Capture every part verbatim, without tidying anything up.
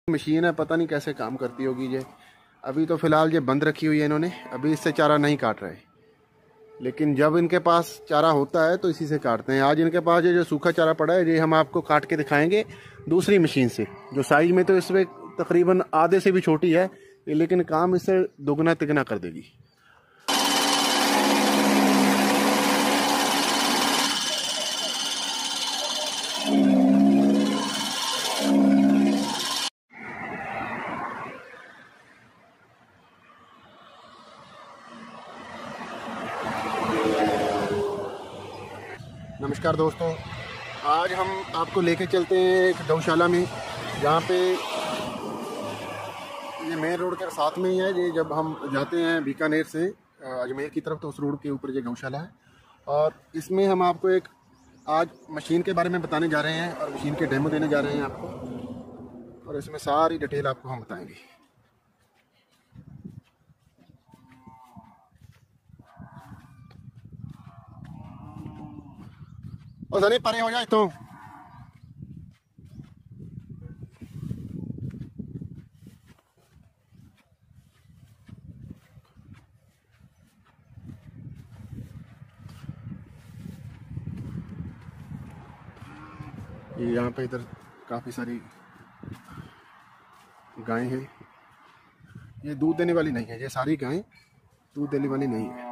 Machine है, पता नहीं कैसे काम करती होगी ये। अभी तो फ़िलहाल ये बंद रखी हुई है इन्होंने, अभी इससे चारा नहीं काट रहे, लेकिन जब इनके पास चारा होता है तो इसी से काटते हैं। आज इनके पास ये जो सूखा चारा पड़ा है ये हम आपको काट के दिखाएंगे दूसरी मशीन से, जो साइज में तो इसमें तकरीबन आधे से भी छोटी है, लेकिन काम इससे दोगुना तिगुना कर देगी। नमस्कार दोस्तों, आज हम आपको लेके चलते हैं एक गौशाला में, जहाँ पे ये मेन रोड के साथ में ही है। ये जब हम जाते हैं बीकानेर से अजमेर की तरफ तो उस रोड के ऊपर ये गौशाला है, और इसमें हम आपको एक आज मशीन के बारे में बताने जा रहे हैं और मशीन के डेमो देने जा रहे हैं आपको, और इसमें सारी डिटेल आपको हम बताएंगे। और सनी परे हो जाए तो ये यहाँ पे इधर काफ़ी सारी गायें हैं। ये दूध देने वाली नहीं है, ये सारी गायें दूध देने वाली नहीं है।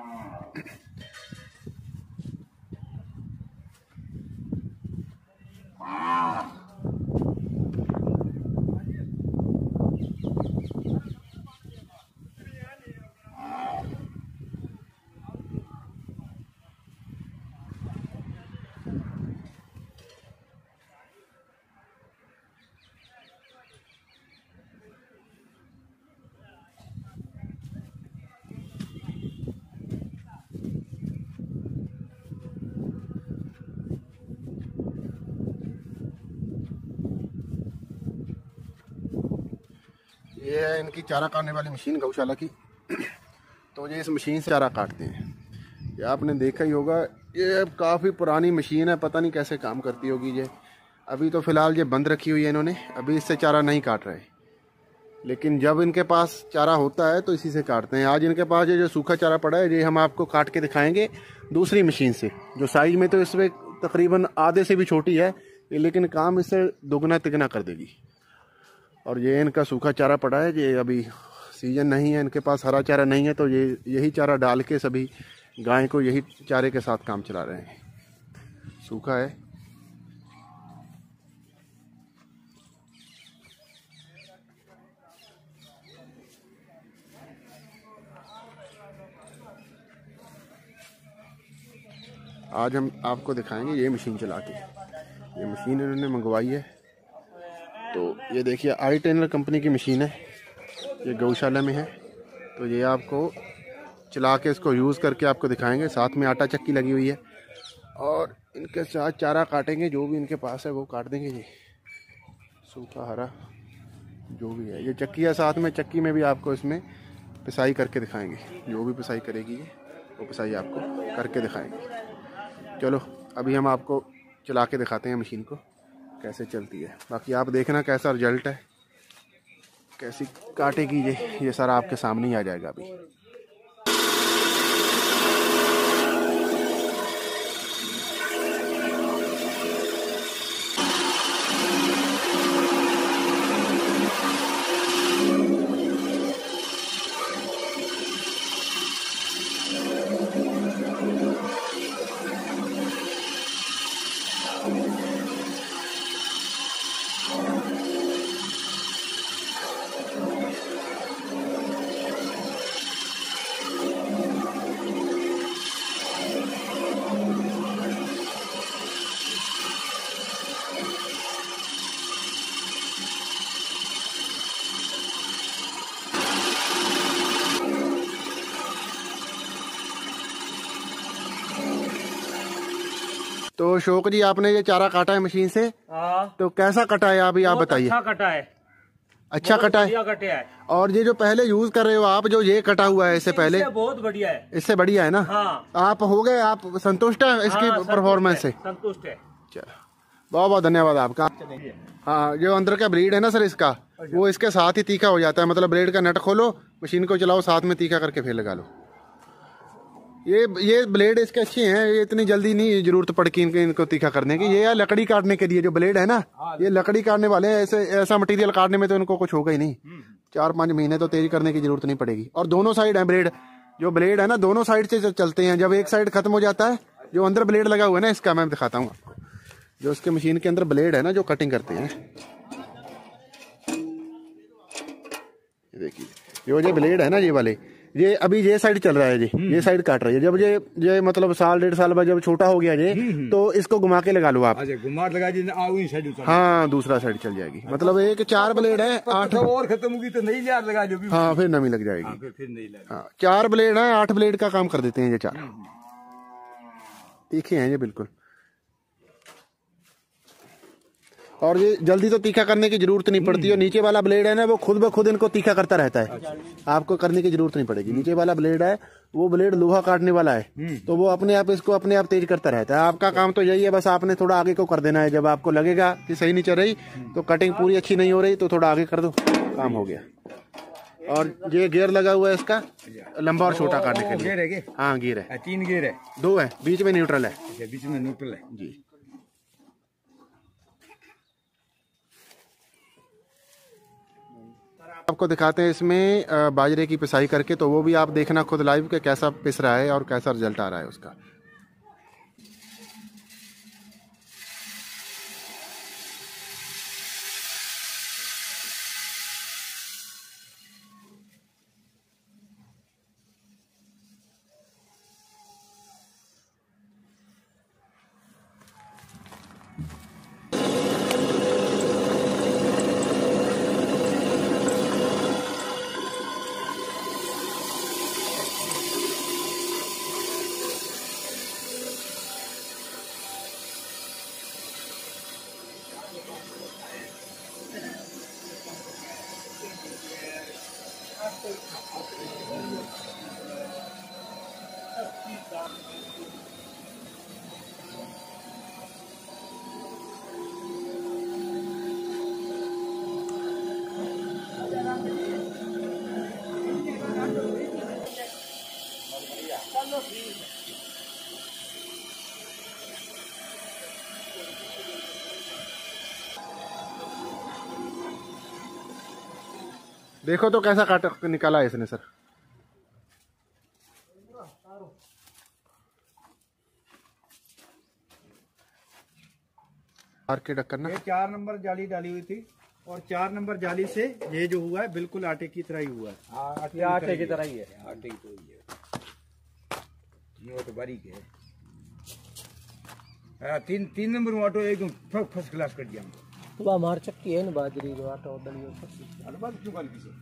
ये है इनकी चारा काटने वाली मशीन गौशाला की। तो ये इस मशीन से चारा काटते हैं। ये आपने देखा ही होगा, ये काफ़ी पुरानी मशीन है, पता नहीं कैसे काम करती होगी ये। अभी तो फ़िलहाल ये बंद रखी हुई है इन्होंने, अभी इससे चारा नहीं काट रहे, लेकिन जब इनके पास चारा होता है तो इसी से काटते हैं। आज इनके पास ये जो सूखा चारा पड़ा है ये हम आपको काट के दिखाएंगे दूसरी मशीन से, जो साइज में तो इसमें तकरीबन आधे से भी छोटी है, लेकिन काम इससे दोगुना तिगुना कर देगी। और ये इनका सूखा चारा पड़ा है, ये अभी सीजन नहीं है, इनके पास हरा चारा नहीं है, तो ये यही चारा डाल के सभी गाय को यही चारे के साथ काम चला रहे हैं। सूखा है। आज हम आपको दिखाएंगे ये मशीन चला के। ये मशीन इन्होंने मंगवाई है, तो ये देखिए आई टेनर कंपनी की मशीन है, ये गौशाला में है। तो ये आपको चला के इसको यूज़ करके आपको दिखाएंगे। साथ में आटा चक्की लगी हुई है, और इनके साथ चारा काटेंगे, जो भी इनके पास है वो काट देंगे। ये सूखा हरा जो भी है, ये चक्की है साथ में। चक्की में भी आपको इसमें पिसाई करके दिखाएंगे, जो भी पिसाई करेगी ये वो पिसाई आपको करके दिखाएंगे। चलो अभी हम आपको चला के दिखाते हैं मशीन को कैसे चलती है, बाकी आप देखना कैसा रिजल्ट है, कैसी काटेगी ये ये सारा आपके सामने ही आ जाएगा अभी। तो शौक जी, आपने ये चारा काटा है मशीन से, तो कैसा कटा है अभी आप बताइए। अच्छा कटा है, अच्छा कटा है, कटे है। और ये जो पहले यूज कर रहे हो आप, जो ये कटा हुआ है इससे पहले, बहुत बढ़िया है, इससे बढ़िया है ना। हाँ। आप हो गए, आप संतुष्ट हैं इसकी हाँ, परफॉर्मेंस से? संतुष्ट है। चलो बहुत बहुत धन्यवाद आपका। हाँ, जो अंदर का ब्लेड है ना सर इसका, वो इसके साथ ही तीखा हो जाता है। मतलब ब्लेड का नट खोलो, मशीन को चलाओ, साथ में तीखा करके फिर लगा लो। ये ये ब्लेड इसके अच्छे हैं, ये इतनी जल्दी नहीं जरूरत पड़ती इनके इनको तीखा करने की। ये लकड़ी काटने के लिए जो ब्लेड है ना, ये लकड़ी काटने वाले हैं। ऐसे ऐसा मटेरियल काटने में तो इनको कुछ होगा ही नहीं। चार पाँच महीने तो तेज करने की जरूरत नहीं पड़ेगी। और दोनों साइड है ब्लेड, जो ब्लेड है ना दोनों साइड से चलते हैं। जब एक साइड खत्म हो जाता है, जो अंदर ब्लेड लगा हुआ है ना इसका, मैं दिखाता हूँ आपको। जो इसके मशीन के अंदर ब्लेड है ना जो कटिंग करते हैं, ये देखिए, जो ये ब्लेड है ना ये वाले, ये अभी ये साइड चल रहा है जी, ये साइड काट रही है। जब ये ये मतलब साल डेढ़ साल बाद जब छोटा हो गया ये, तो इसको घुमा के लगा लो आप। घुमा लगा जी, साइड हाँ, दूसरा साइड चल जाएगी। मतलब एक चार ब्लेड है, आठ और खत्म होगी तो नई यार लगा जो भी। हाँ, फिर नवी लग जाएगी। फिर फिर नहीं लगा। हाँ, चार ब्लेड है, आठ ब्लेड का काम कर देते हैं ये चार। तीखे हैं ये बिल्कुल। और ये जल्दी तो तीखा करने की जरूरत नहीं पड़ती। और नीचे वाला ब्लेड है ना, वो खुद ब खुद इनको तीखा करता रहता है। आपको करने की जरूरत नहीं पड़ेगी। नीचे वाला ब्लेड है, वो ब्लेड लोहा काटने वाला है, तो वो अपने आप इसको अपने आप तेज करता रहता है। आपका काम तो यही है, बस आपने थोड़ा आगे को कर देना है। जब आपको लगेगा कि सही नहीं चल रही, तो कटिंग पूरी अच्छी नहीं हो रही, तो थोड़ा आगे कर दो, काम हो गया। और ये गियर लगा हुआ है इसका, लंबा और छोटा काटने के लिए। हाँ, गियर है, तीन गियर है, दो है, बीच में न्यूट्रल है। बीच में न्यूट्रल है जी। आपको दिखाते हैं इसमें बाजरे की पिसाई करके, तो वो भी आप देखना खुद लाइव के कैसा पिस रहा है और कैसा रिजल्ट आ रहा है उसका। देखो तो कैसा काट निकाला है इसने सर। आर के ढक्कन ना, ये चार नंबर जाली डाली हुई थी, और चार नंबर जाली से ये जो हुआ है बिल्कुल आटे की तरह ही हुआ है। आटे, आटे की तरह ही है, आटे की तरह ही है। ये तो बारीक है। हाँ, तीन तीन नंबर ऑटो एकदम फर्स्ट क्लास कर दिया हमको। तो हमार चक्की है ना बाजरी जो आटा डलियो अरे बात क्यों बाल किसे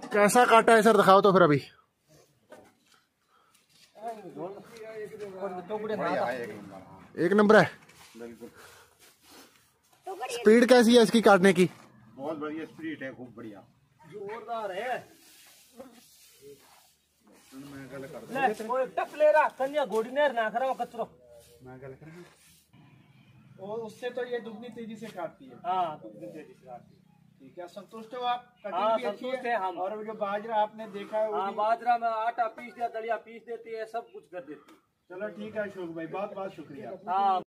कैसा काटा है सर, दिखाओ तो फिर अभी। एक नंबर है। स्पीड कैसी है इसकी काटने की? बहुत बढ़िया स्पीड है, खूब बढ़िया, जोरदार है। ले कोई टप ले रहा कन्या घोड़ी नेर ना करो कचरो। मैं गल कर और उससे तो ये दुगनी तेजी से काटती है। हाँ दुगनी तेजी से काटती है। ठीक है, संतुष्ट हो आप? कटिंग हाँ, भी अच्छी संतुष्ट है। है हम। और जो बाजरा आपने देखा है वो हाँ भी- बाजरा में आटा पीस दिया, दलिया पीस देती है, सब कुछ कर देती है। चलो ठीक है अशोक भाई, बहुत बहुत शुक्रिया। हाँ।